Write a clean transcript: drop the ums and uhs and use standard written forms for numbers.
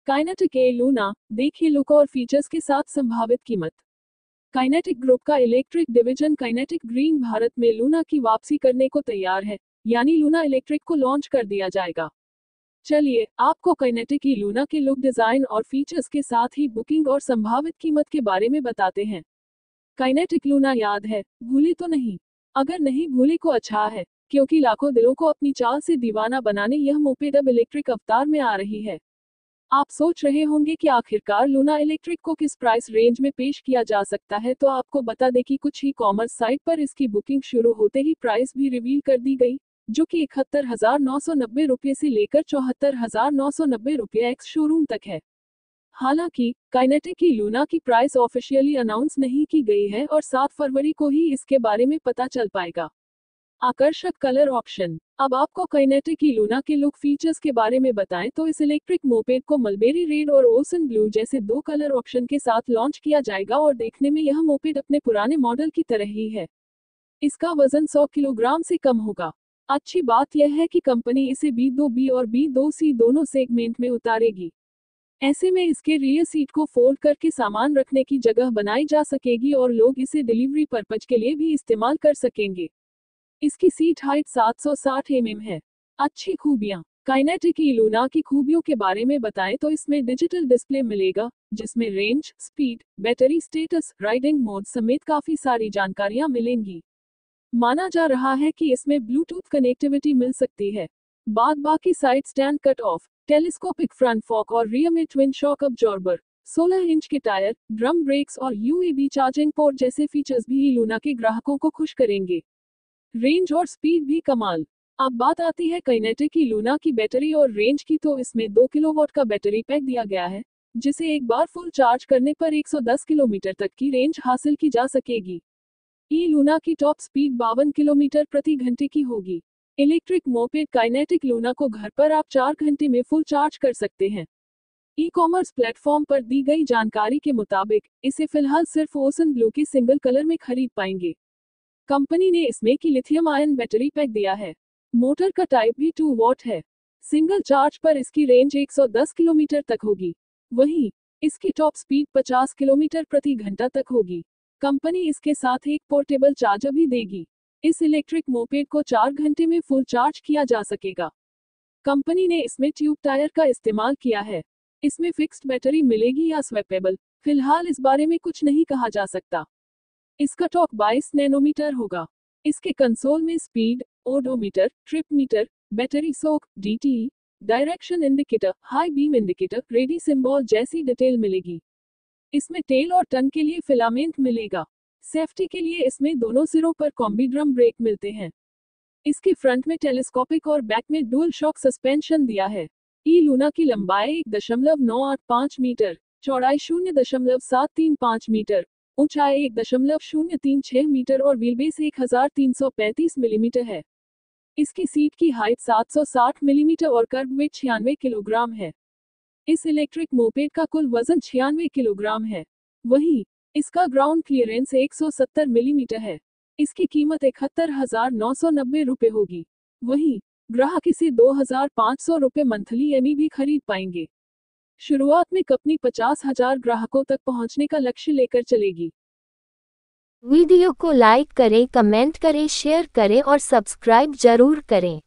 Kinetic E Luna, देखिए look और features के साथ संभावित कीमत। काइनेटिक ग्रुप का electric division Kinetic green Bharat में लूना की वापसी करने को तैयार है, यानी लूना इलेक्ट्रिक को लॉन्च कर दिया जाएगा। चलिए आपको काइनेटिक ई लूना के लुक, डिजाइन और फीचर्स के साथ ही बुकिंग और संभावित कीमत के बारे में बताते हैं। काइनेटिक लूना याद है, भूली तो नहीं? अगर नहीं भूली को अच्छा है, क्योंकि लाखों दिलों को अपनी चाल से दीवाना बनाने यह मोपेड अब इलेक्ट्रिक अवतार में आ रही है। आप सोच रहे होंगे कि आखिरकार लूना इलेक्ट्रिक को किस प्राइस रेंज में पेश किया जा सकता है, तो आपको बता दें कि कुछ ई कॉमर्स साइट पर इसकी बुकिंग शुरू होते ही प्राइस भी रिवील कर दी गई, जो कि 71,990 रुपये से लेकर 74,990 रुपये एक्स शोरूम तक है। हालांकि काइनेटिक की लूना की प्राइस ऑफिशियली अनाउंस नहीं की गई है और 7 फरवरी को ही इसके बारे में पता चल पाएगा। आकर्षक कलर ऑप्शन। अब आपको काइनेटिक की लूना के लुक फीचर्स के बारे में बताएं तो इस इलेक्ट्रिक मोपेड को मलबेरी रेड और ओसन ब्लू जैसे 2 कलर ऑप्शन के साथ लॉन्च किया जाएगा और देखने में यह मोपेड अपने पुराने मॉडल की तरह ही है। इसका वजन 100 किलोग्राम से कम होगा। अच्छी बात यह है कि कंपनी इसे B2B और B2C दोनों सेगमेंट में उतारेगी। ऐसे में इसके रियर सीट को फोल्ड करके सामान रखने की जगह बनाई जा सकेगी और लोग इसे डिलीवरी पर्पज के लिए भी इस्तेमाल कर सकेंगे। इसकी सीट हाइट 760 mm है। अच्छी खूबियां। काइनेटिक ई लूना की खूबियों के बारे में बताएं तो इसमें डिजिटल डिस्प्ले मिलेगा, जिसमें range, speed, battery status, riding mode समेत काफी सारी जानकारियां मिलेंगी। माना जा रहा है कि इसमें ब्लूटूथ कनेक्टिविटी मिल सकती है। बाद बाकी side stand cut off, telescopic front fork और रियर में ट्विन शॉक अब्जॉर्बर, 16 इंच के टायर, ड्रम ब्रेक्स और USB चार्जिंग पोर्ट जैसे फीचर्स भी ई लूना के ग्राहकों को खुश करेंगे। रेंज और स्पीड भी कमाल। अब बात आती है काइनेटिक की लूना की बैटरी और रेंज की, तो इसमें 2 किलोवाट का बैटरी पैक दिया गया है, जिसे एक बार फुल चार्ज करने पर 110 किलोमीटर तक की रेंज हासिल की जा सकेगी। ई लूना की टॉप स्पीड 52 किलोमीटर प्रति घंटे की होगी। इलेक्ट्रिक मोपेड काइनेटिक लूना को घर पर आप 4 घंटे में फुल चार्ज कर सकते हैं। ई कॉमर्स प्लेटफॉर्म पर दी गई जानकारी के मुताबिक इसे फिलहाल सिर्फ ओसन ब्लू के सिंगल कलर में खरीद पाएंगे। कंपनी ने इसमें की लिथियम आयन बैटरी पैक दिया है। मोटर का टाइप भी 2 वॉट है। सिंगल चार्ज पर इसकी रेंज 110 किलोमीटर तक होगी। वहीं इसकी टॉप स्पीड 50 किलोमीटर प्रति घंटा तक होगी। कंपनी इसके साथ एक पोर्टेबल चार्जर भी देगी। इस इलेक्ट्रिक मोपेड को 4 घंटे में फुल चार्ज किया जा सकेगा। कंपनी ने इसमें ट्यूब टायर का इस्तेमाल किया है। इसमें फिक्स्ड बैटरी मिलेगी या स्वैपेबल, फिलहाल इस बारे में कुछ नहीं कहा जा सकता। इसका टॉर्क 22 नैनोमीटर होगा। इसके कंसोल में speed, odometer, trip meter, battery SOC, DTE, direction indicator, high beam indicator, ready symbol जैसी डिटेल मिलेगी। इसमें टेल और टर्न के लिए फिलामेंट मिलेगा। सेफ्टी के लिए इसमें दोनों सिरों पर कॉम्बी ड्रम ब्रेक मिलते हैं। इसके फ्रंट में टेलीस्कोपिक और बैक में डुअल शॉक सस्पेंशन दिया है। ई लूना की लंबाई 1.985 मीटर, चौड़ाई 0.735 मीटर, ऊंचाई 1.036 मीटर और व्हीलबेस 1335 मिलीमीटर है। इसकी सीट की हाइट 760 मिलीमीटर और कर्व वेट 96 किलोग्राम है। इस इलेक्ट्रिक मोपेड का कुल वजन 96 किलोग्राम है। वहीं इसका ग्राउंड क्लियरेंस 170 मिलीमीटर है। इसकी कीमत 71,990 रुपये होगी। वहीं ग्राहक इसे 2,500 रुपये मंथली EMI भी खरीद पाएंगे। शुरुआत में कंपनी 50,000 ग्राहकों तक पहुंचने का लक्ष्य लेकर चलेगी। वीडियो को लाइक करें, कमेंट करें, शेयर करें और सब्सक्राइब जरूर करें।